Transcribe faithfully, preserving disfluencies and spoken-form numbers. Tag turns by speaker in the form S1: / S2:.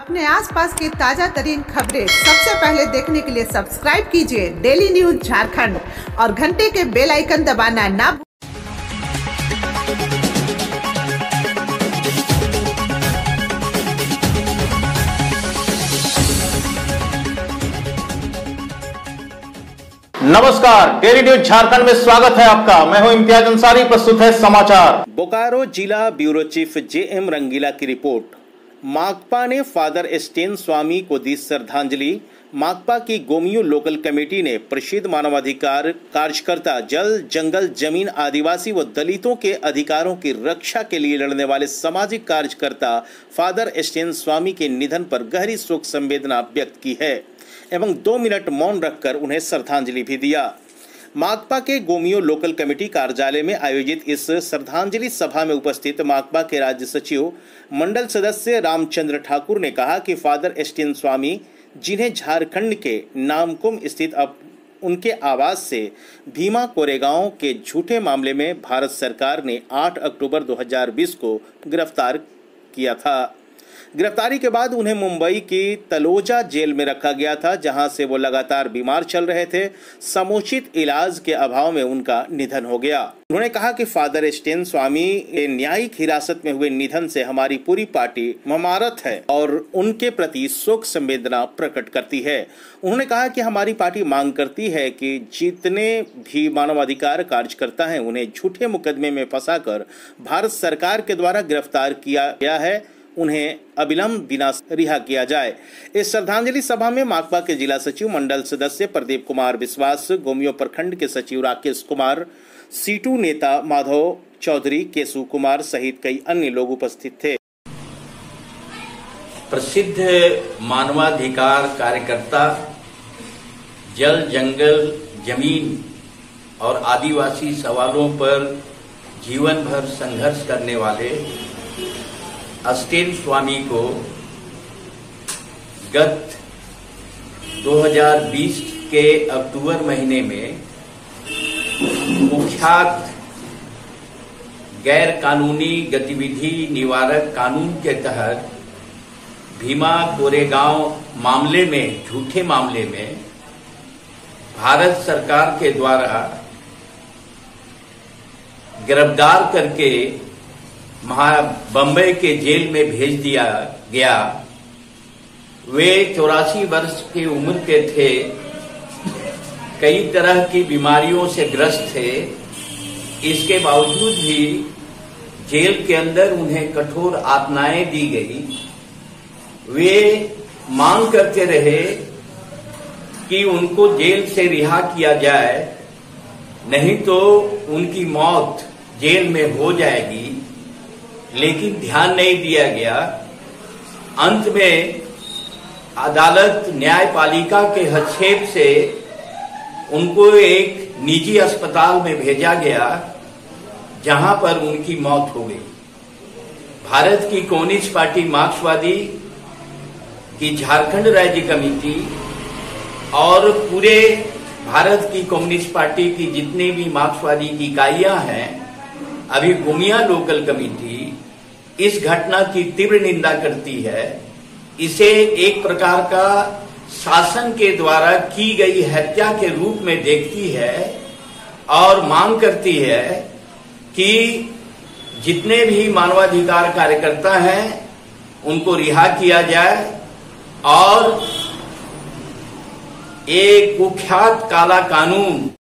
S1: अपने आसपास की ताजा तरीन खबरें सबसे पहले देखने के लिए सब्सक्राइब कीजिए डेली न्यूज झारखंड और घंटे के बेल आइकन दबाना ना भूलें।
S2: नमस्कार, डेली न्यूज झारखंड में स्वागत है आपका। मैं हूं इम्तियाज अंसारी। प्रस्तुत है समाचार। बोकारो जिला bureau chief J M Rangila की रिपोर्ट। माकपा ने फादर एस्टेन स्वामी को दी श्रद्धांजलि। माकपा की गोमियो लोकल कमेटी ने प्रसिद्ध मानवाधिकार कार्यकर्ता, जल जंगल जमीन आदिवासी व दलितों के अधिकारों की रक्षा के लिए लड़ने वाले सामाजिक कार्यकर्ता फादर एस्टेन स्वामी के निधन पर गहरी शोक संवेदना व्यक्त की है एवं दो मिनट मौन रखकर उन्हें श्रद्धांजलि भी दिया। माकपा के गोमियो लोकल कमेटी कार्यालय में आयोजित इस श्रद्धांजलि सभा में उपस्थित माकपा के राज्य सचिव मंडल सदस्य रामचंद्र ठाकुर ने कहा कि फादर एस्टेन स्वामी, जिन्हें झारखंड के नामकुम स्थित अब उनके आवास से भीमा कोरेगांव के झूठे मामले में भारत सरकार ने आठ अक्टूबर दो हज़ार बीस को गिरफ्तार किया था। गिरफ्तारी के बाद उन्हें मुंबई की तलोजा जेल में रखा गया था, जहां से वो लगातार बीमार चल रहे थे। समुचित इलाज के अभाव में उनका निधन हो गया। उन्होंने कहा कि फादर एस्टेन स्वामी के न्यायिक हिरासत में हुए निधन से हमारी पूरी पार्टी ममारत है और उनके प्रति शोक संवेदना प्रकट करती है। उन्होंने कहा कि हमारी पार्टी मांग करती है कि जितने भी मानवाधिकार कार्यकर्ता हैं, उन्हें झूठे मुकदमे में फंसाकर भारत सरकार के द्वारा गिरफ्तार किया गया है, उन्हें अविलंब बिना रिहा किया जाए। इस श्रद्धांजलि सभा में माकपा के जिला सचिव मंडल सदस्य प्रदीप कुमार विश्वास, गोमियो प्रखंड के सचिव राकेश कुमार, सीटू नेता माधव चौधरी, केशु कुमार सहित कई अन्य लोग उपस्थित थे।
S3: प्रसिद्ध मानवाधिकार कार्यकर्ता, जल जंगल जमीन और आदिवासी सवालों पर जीवन भर संघर्ष करने वाले एस्टेन स्वामी को गत दो हज़ार बीस के अक्टूबर महीने में कुख्यात गैर कानूनी गतिविधि निवारक कानून के तहत भीमा कोरेगांव मामले में, झूठे मामले में भारत सरकार के द्वारा गिरफ्तार करके महा बम्बई के जेल में भेज दिया गया। वे चौरासी वर्ष की उम्र के थे, कई तरह की बीमारियों से ग्रस्त थे। इसके बावजूद भी जेल के अंदर उन्हें कठोर यातनाएं दी गई। वे मांग करते रहे कि उनको जेल से रिहा किया जाए, नहीं तो उनकी मौत जेल में हो जाएगी, लेकिन ध्यान नहीं दिया गया। अंत में अदालत, न्यायपालिका के हस्तक्षेप से उनको एक निजी अस्पताल में भेजा गया, जहां पर उनकी मौत हो गई। भारत की कम्युनिस्ट पार्टी मार्क्सवादी की झारखंड राज्य कमेटी और पूरे भारत की कम्युनिस्ट पार्टी की जितने भी मार्क्सवादी की इकाइयां हैं, अभी गोमिया लोकल कमेटी इस घटना की तीव्र निंदा करती है। इसे एक प्रकार का शासन के द्वारा की गई हत्या के रूप में देखती है और मांग करती है कि जितने भी मानवाधिकार कार्यकर्ता हैं उनको रिहा किया जाए और एक कुख्यात काला कानून